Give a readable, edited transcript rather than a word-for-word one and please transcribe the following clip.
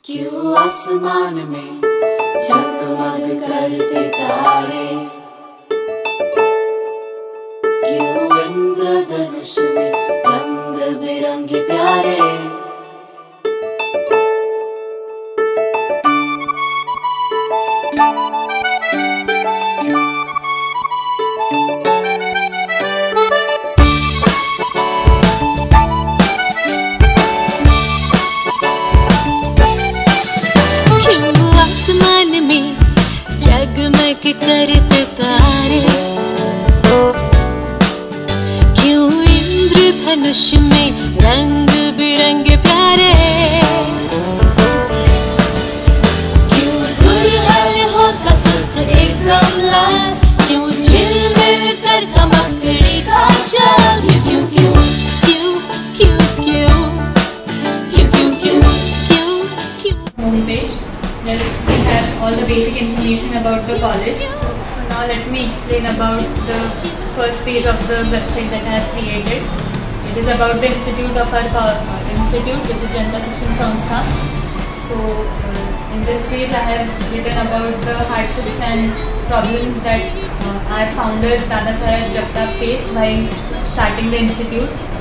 क्यों आसमान में जगमग करते तारे, क्यों इंद्रधनुष में रंग बिरंगे प्यारे। जगमग करते तारे, क्यों इंद्रधनुष में रंग बिरंगे प्यारे। क्यों दुल्हन होता सुख एकदम लाल, क्यों झिलमिल कर तमकड़ी का जाल। क्यों क्यों क्यों क्यों क्यों क्यों क्यों क्यों क्यों क्यों। Homepage where we have all the basic information about the college. So now let me explain about the first page of the website that I have created. It is about the institute of our institute, which is Janata Shikshan Sanstha. So in this page I have written about the hardships and problems that our founder Dada Saheb Jagtap faced while starting the institute.